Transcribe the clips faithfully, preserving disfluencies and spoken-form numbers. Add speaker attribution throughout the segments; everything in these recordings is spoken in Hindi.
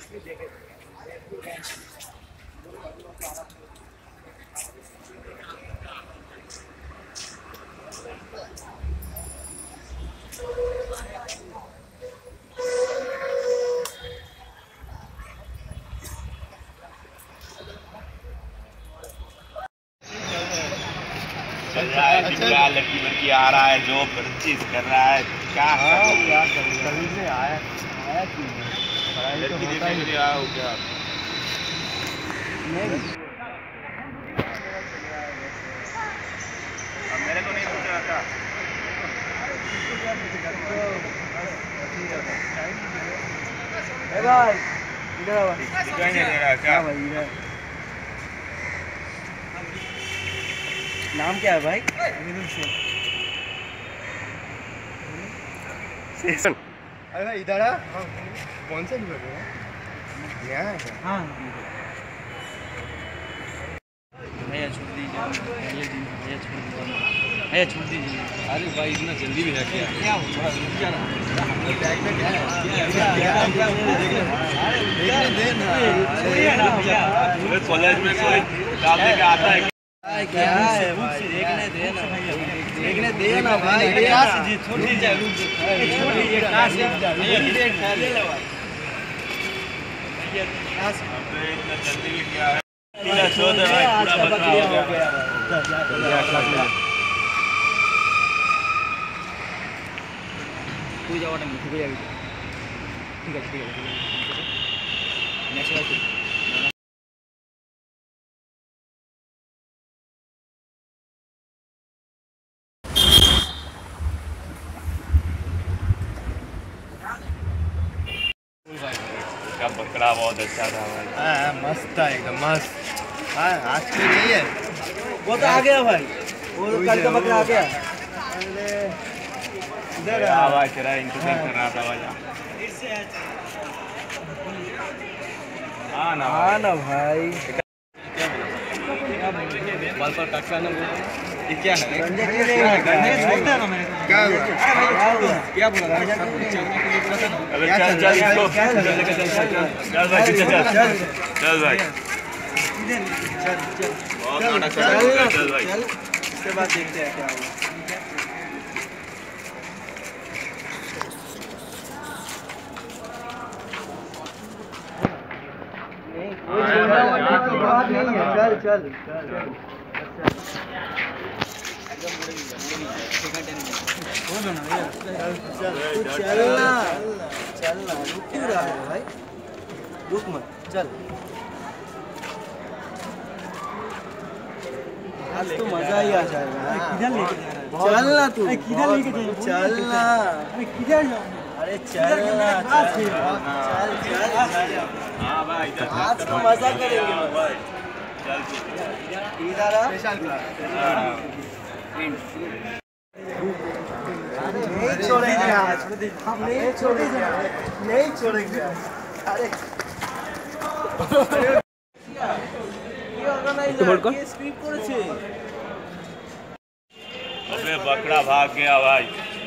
Speaker 1: चल रहा है, दिख रहा है, लड़की लड़की आ रहा है, जो चीज कर रहा है, क्या क्या कभी से आया आया क्यों लड़की देखने के लिए आया हो क्या? अब मेरे को नहीं पूछ रहा था।
Speaker 2: भाई इधर
Speaker 1: दिखाई नहीं दे रहा क्या
Speaker 2: भाई? इधर नाम क्या है भाई?
Speaker 3: सेशन। अरे भाई इधर आ। कौन सा लिखा है? यहाँ है।
Speaker 2: हाँ भैया छोड़ दीजिए, भैया जी भैया छोड़ दीजिए, भैया छोड़ दीजिए।
Speaker 3: अरे भाई इतना जल्दी भी है क्या?
Speaker 2: क्या हो क्या ना
Speaker 3: बैग में क्या है? देखने दे ना
Speaker 1: भैया। कॉलेज में कोई डालने का आता है
Speaker 2: क्या है भाई? देखने दे ना, देखने दे ना भाई। ये छोटी जा रुक छोटी ये क्लास है, ये देख ले ले भाई। ये क्लास
Speaker 1: अबे इतना जल्दी भी क्या है? पूरा शो दे भाई, पूरा बकरा हो गया।
Speaker 2: तू जाओ ना, ठीक है ठीक है ठीक है नेक्स्ट बार
Speaker 1: का बकरा बहुत अच्छा था भाई।
Speaker 3: हाँ मस्त था एकदम मस्त। हाँ आज की नहीं है
Speaker 2: वो तो आ गया भाई, वो तो कल का बकरा आ गया।
Speaker 1: इधर आ भाई, तेरा इंतजार कर रहा था भाई। हाँ ना
Speaker 2: हाँ ना भाई।
Speaker 3: बाल पर काट का ना ये क्या है?
Speaker 2: गंजे के लिए छोड़ता ना मैं
Speaker 3: क्या हुआ?
Speaker 2: क्या बोला?
Speaker 1: अबे चल चल इसको चल लेके चल चल भाई, चल चल चल भाई,
Speaker 2: चल चल
Speaker 1: बहुत नाटक कर रहा है, चल भाई।
Speaker 2: चल इसके बाद देखते हैं क्या होगा। चल चल चलना चलना रुक क्यों रहा है भाई? रुक मत, चल। आज तो मजा ही आ जाएगा। किधर लेके जा रहा है? चलना तू किधर लेके जा? चलना किधर जाओ? अरे चलना चल चल।
Speaker 1: हाँ भाई,
Speaker 2: आज तो मजा करेंगे
Speaker 1: भाई, चल
Speaker 2: इधर आ।
Speaker 3: स्पेशल
Speaker 2: नहीं छोड़ेंगे आज, नहीं छोड़ेंगे, नहीं छोड़ेंगे। अरे
Speaker 1: अबे बकरा भाग गया भाई।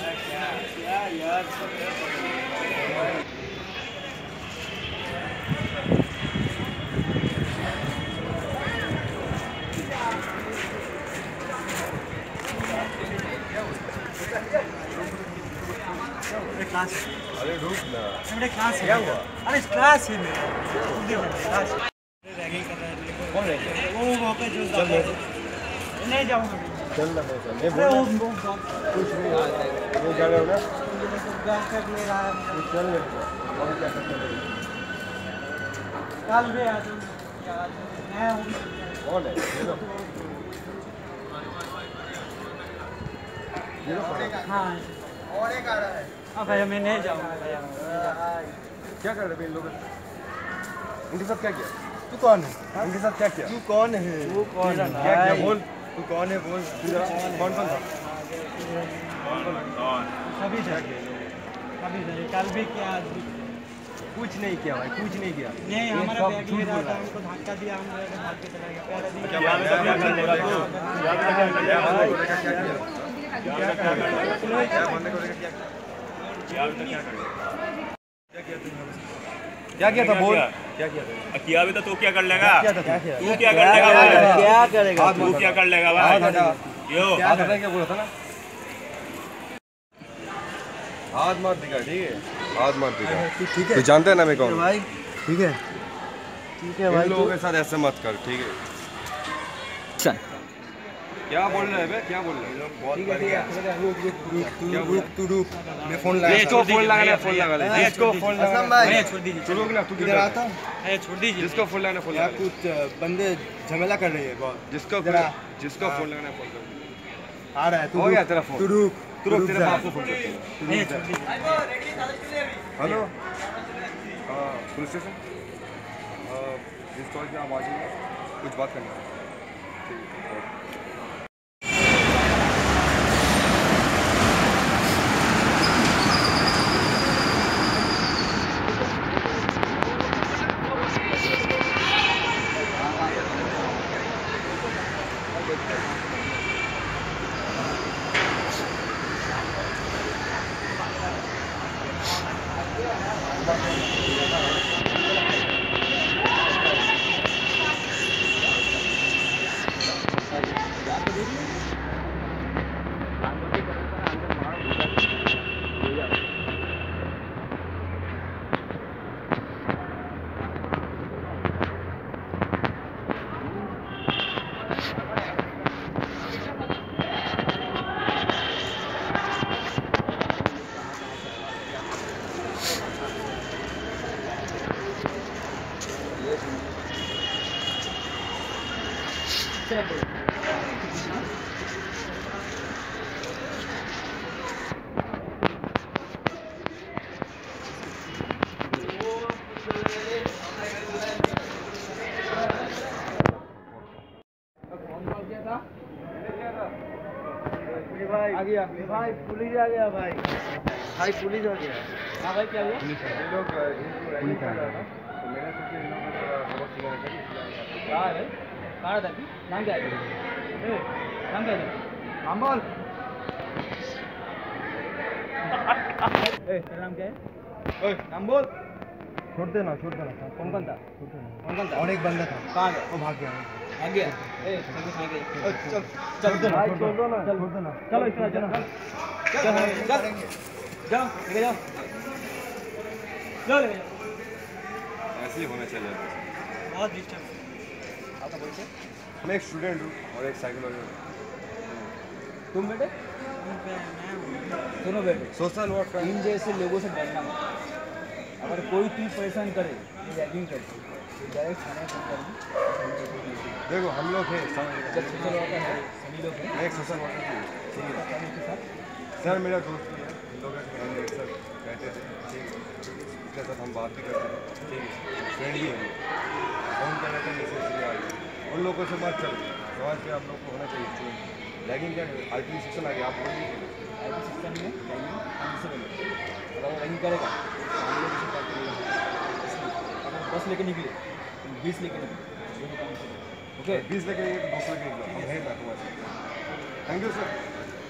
Speaker 2: क्लास
Speaker 3: अरे रुक ना।
Speaker 2: मेरे क्लास
Speaker 3: क्या हुआ?
Speaker 2: अरे क्लास है मेरा क्लास। रैगिंग कर रहा है।
Speaker 3: कौन है?
Speaker 2: वो वहाँ पे जो
Speaker 3: चल
Speaker 2: नहीं जाऊँगा।
Speaker 3: चल ना चल नहीं बोल कुछ नहीं नहीं जा रहे हो ना?
Speaker 2: ले रहा है।
Speaker 3: तू चल ले और क्या करते हैं?
Speaker 2: कल भी आ जाऊँगा। मैं हूँ।
Speaker 3: कौन है? ये लो ये लो
Speaker 2: हाँ
Speaker 3: और एक आ रहा है।
Speaker 2: हाँ भैया मैं नहीं जाऊँगा भैया।
Speaker 3: क्या कर रहे थे इन लोग? इनके साथ क्या किया? तू कौन है? इनके साथ क्या किया? तू कौन है?
Speaker 2: तू कौन है?
Speaker 3: क्या किया बोल? तू कौन है बोल? कौन कौन था?
Speaker 2: सभी थे, सभी थे। कल भी किया, आज भी।
Speaker 3: कुछ नहीं किया भाई, कुछ नहीं किया।
Speaker 2: नहीं हमारा बैग ले रहा था, हमको धक्का दिया, हम लोग भाग के चला गया। पहले दिन क्या
Speaker 3: क्या किया था बोल?
Speaker 1: क्या किया था? किया भी तो तू क्या कर लेगा?
Speaker 3: क्या था?
Speaker 1: तू क्या कर लेगा भाई?
Speaker 2: क्या करेगा
Speaker 1: तू क्या कर लेगा भाई? यो
Speaker 3: हाथ हटा, क्या बोला था ना? हाथ मार दिखा, ठीक है? हाथ मार दिखा।
Speaker 2: ठीक है
Speaker 3: तू जानता है ना मैं कौन?
Speaker 2: भाई, ठीक है ठीक है
Speaker 3: इन
Speaker 2: भाई।
Speaker 3: लोगों के साथ ऐसे मत कर, ठीक है? क्या बोल रहे हैं बे? क्या बोल रहे हैं?
Speaker 1: बहुत बढ़िया।
Speaker 3: रुक रुक रुक तू रुक तू रुक मैं फोन लगा इसको फोन लगा ले फोन लगा ले इसको फोन लगा
Speaker 2: भाई
Speaker 1: छोड़ दीजिए।
Speaker 3: तू रुक ना तू
Speaker 2: इधर आता
Speaker 1: है छोड़ दीजिए।
Speaker 3: जिसको फोन लगाना फोन
Speaker 2: यार
Speaker 3: लगा
Speaker 2: कुछ बंदे झमेला कर रहे हैं बहुत।
Speaker 3: जिसको
Speaker 2: जरा
Speaker 3: जिसको फोन लगाना फोन कर
Speaker 2: आ रहा है तू
Speaker 3: हो गया
Speaker 2: रुक,
Speaker 3: तेरा फोन
Speaker 2: तू रुक
Speaker 3: तू रुक तेरे बाप को फोन करते हैं
Speaker 1: है छोड़ दीजिए।
Speaker 3: हेलो हाँ पुलिस स्टेशन इंस्टॉल की आवाज़ है कुछ बात करनी है ठीक है
Speaker 2: आ गया भाई, पुलिस आ गया भाई भाई पुलिस आ गया। हाँ भाई क्या हुआ?
Speaker 3: ये लोग पुलिस आ गया तो मैंने सोचा इन लोगों को खबर सुना है
Speaker 2: कहाँ है? कहाँ था? नाम क्या है? ए, नाम क्या है? नाम बोल। ए, तेरा नाम क्या है? ओए, नाम बोल।
Speaker 3: छोड़ देना छोड़ देना
Speaker 2: कौन कौन था? कौन कौन था?
Speaker 3: और एक बंदा था
Speaker 2: कहाँ गया?
Speaker 3: वो भाग गया
Speaker 2: भाग गया। ए, चल के खाएंगे।
Speaker 3: चल
Speaker 2: चल
Speaker 3: छोड़ देना
Speaker 2: भाई,
Speaker 3: छोड़ दो ना
Speaker 2: चल।
Speaker 3: छोड़ देना
Speaker 2: चलो इसमें चल चल चल चल जाओ लेके जाओ चल लेके जाओ।
Speaker 3: ऐसे ही होना चाहिए
Speaker 2: बहुत डिस्टर्ब। आपका परिचय?
Speaker 3: मैं एक स्टूडेंट हूँ और एक साइकोलॉजी हूँ
Speaker 2: तुम बेटे? सुनो बेटे,
Speaker 3: सोशल वर्क का
Speaker 2: इन जैसे लोगों से डरना मत। अगर कोई चीज़ परेशान करे रैगिंग करते डायरेक्ट थाने फोन करेंगे।
Speaker 3: देखो हम लोग हैं समझ
Speaker 2: जब सोशल वर्कर है सभी लोग हैं
Speaker 3: मैं एक सोशल वर्कर हूँ ठीक है
Speaker 2: के साथ।
Speaker 3: सर मेरा दोस्त भी है इन लोग हम एक साथ रहते थे ठीक है उसके साथ हम बात भी करते थे ठीक है फ्रेंड भी है फोन कर रहे थे मैसेज भी आ गया उन लोगों से मत चलो समाज पे आप लोग को होना चाहिए रैगिंग क्या आई टी सेक्शन आ गया आप बोल दीजिए
Speaker 2: आई टी सिस्टम में रैगिंग अनसेबल अगर वो रैगिंग करेगा तो हम लोग उसे करते रहेंगे। अगर दस लेके निकले तो बीस लेके निकले ये काम से ओके।
Speaker 3: बीस लेके एक दूसरे के निकलो हम हैं ना तुम्हारे thank you sir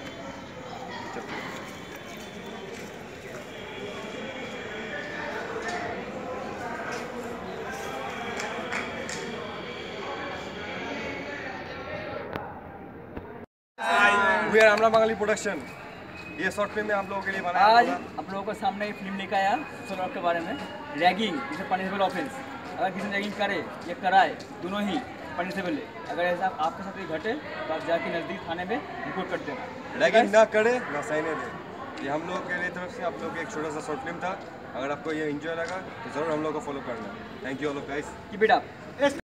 Speaker 3: we are आमला बंगाली प्रोडक्शन ये शॉर्ट फिल्म में आप लोगों के लिए बनाया
Speaker 2: आज
Speaker 3: पूरा।
Speaker 2: आप लोगों के सामने एक फिल्म लेकर आया सोशल वर्क के बारे में। रैगिंग इसे पनिशेबल ऑफेंस। अगर किसी ने रैगिंग करे या कराए दोनों ही पनिशेबल है। अगर ऐसा आपके साथ कोई घटे तो आप जाके नज़दीक थाने में रिपोर्ट कर देना।
Speaker 3: रैगिंग ना करे ना सहने दे। ये हम लोग के लिए तरफ से आप लोग एक छोटा सा शॉर्ट फिल्म था। अगर आपको ये एंजॉय लगा तो ज़रूर हम लोग को फॉलो करना। Thank you all of guys.
Speaker 2: Keep it up.